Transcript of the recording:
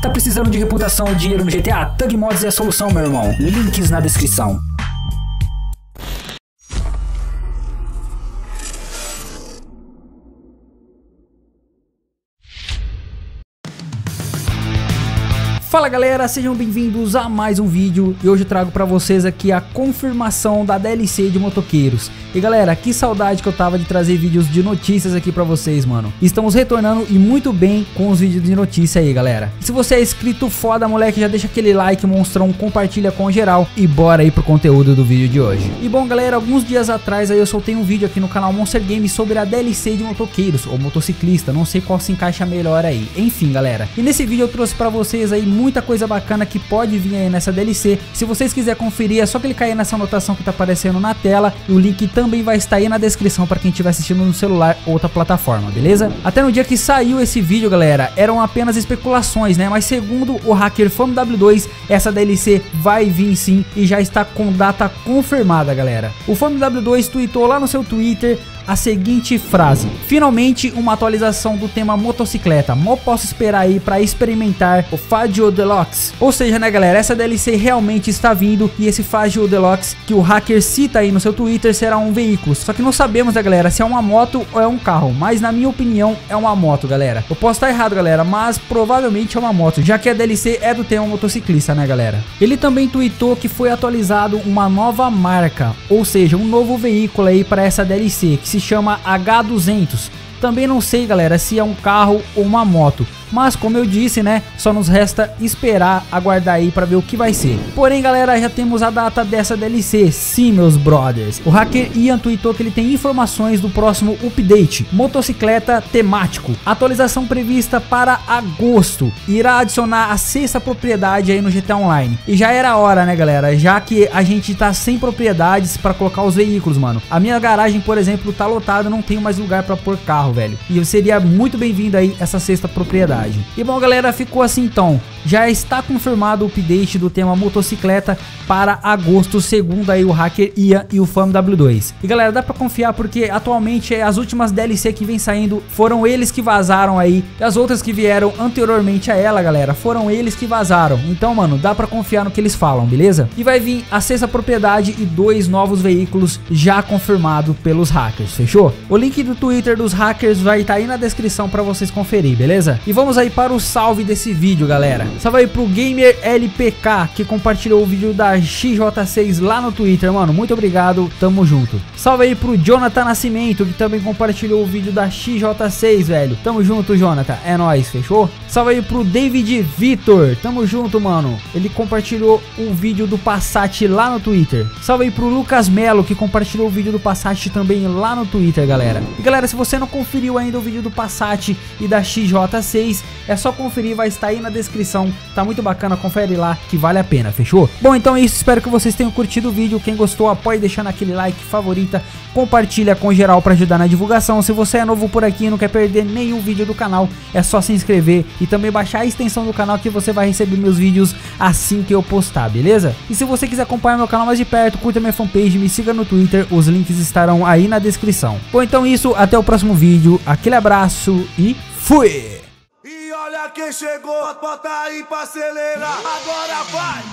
Tá precisando de reputação ou dinheiro no GTA? Thug Mods é a solução, meu irmão. Links na descrição. Fala galera, sejam bem-vindos a mais um vídeo e hoje eu trago pra vocês aqui a confirmação da DLC de motoqueiros. E galera, que saudade que eu tava de trazer vídeos de notícias aqui pra vocês, mano. Estamos retornando e muito bem com os vídeos de notícia aí, galera. E se você é inscrito foda, moleque, já deixa aquele like, monstrão, compartilha com geral e bora aí pro conteúdo do vídeo de hoje. E bom galera, alguns dias atrás aí eu soltei um vídeo aqui no canal Monster Games sobre a DLC de motoqueiros ou motociclista, não sei qual se encaixa melhor aí. Enfim galera, e nesse vídeo eu trouxe pra vocês aí muita coisa bacana que pode vir aí nessa DLC. Se vocês quiserem conferir, é só clicar aí nessa anotação que tá aparecendo na tela e o link também vai estar aí na descrição para quem estiver assistindo no celular ou outra plataforma, beleza? Até no dia que saiu esse vídeo, galera, eram apenas especulações, né? Mas segundo o hacker FameW2, essa DLC vai vir sim e já está com data confirmada, galera. O FameW2 tweetou lá no seu Twitter a seguinte frase: finalmente uma atualização do tema motocicleta, mal posso esperar aí para experimentar o Fazio Deluxe. Ou seja, né galera, essa DLC realmente está vindo e esse Fazio Deluxe que o hacker cita aí no seu Twitter será um veículo. Só que não sabemos, né galera, se é uma moto ou é um carro, mas na minha opinião é uma moto, galera. Eu posso estar errado, galera, mas provavelmente é uma moto, já que a DLC é do tema motociclista, né galera. Ele também tweetou que foi atualizado uma nova marca, ou seja, um novo veículo aí para essa DLC, que se chama H200. Também não sei, galera, se é um carro ou uma moto, mas como eu disse, né, só nos resta esperar, aguardar aí pra ver o que vai ser. Porém, galera, já temos a data dessa DLC, sim, meus brothers. O hacker Ian tweetou que ele tem informações do próximo update, motocicleta temático. Atualização prevista para agosto. Irá adicionar a 6ª propriedade aí no GTA Online. E já era hora, né, galera, já que a gente tá sem propriedades pra colocar os veículos, mano. A minha garagem, por exemplo, tá lotada, não tenho mais lugar pra pôr carro, velho. E seria muito bem-vindo aí essa 6ª propriedade. E bom galera, ficou assim então. Já está confirmado o update do tema motocicleta para agosto, segundo aí o hacker Ian e o FameW2. E galera, dá pra confiar porque atualmente as últimas DLC que vem saindo foram eles que vazaram aí. E as outras que vieram anteriormente a ela, galera, foram eles que vazaram. Então, mano, dá pra confiar no que eles falam, beleza? E vai vir a 6ª propriedade e 2 novos veículos já confirmado pelos hackers, fechou? O link do Twitter dos hackers vai estar aí na descrição pra vocês conferir, beleza? E vamos aí para o salve desse vídeo, galera. Salve aí pro Gamer LPK, que compartilhou o vídeo da XJ6 lá no Twitter, mano, muito obrigado, tamo junto. Salve aí pro Jonathan Nascimento, que também compartilhou o vídeo da XJ6, velho, tamo junto, Jonathan, é nóis, fechou? Salve aí pro David Vitor, tamo junto, mano, ele compartilhou o vídeo do Passat lá no Twitter. Salve aí pro Lucas Melo, que compartilhou o vídeo do Passat também lá no Twitter, galera. E galera, se você não conferiu ainda o vídeo do Passat e da XJ6, é só conferir, vai estar aí na descrição, tá muito bacana, confere lá que vale a pena, fechou? Bom, então é isso, espero que vocês tenham curtido o vídeo. Quem gostou, apoie deixando aquele like, favorita, compartilha com geral pra ajudar na divulgação. Se você é novo por aqui e não quer perder nenhum vídeo do canal, é só se inscrever e também baixar a extensão do canal que você vai receber meus vídeos assim que eu postar, beleza? E se você quiser acompanhar meu canal mais de perto, curta minha fanpage, me siga no Twitter, os links estarão aí na descrição. Bom, então isso, até o próximo vídeo, aquele abraço e fui! Olha quem chegou, bota aí pra acelerar, agora vai!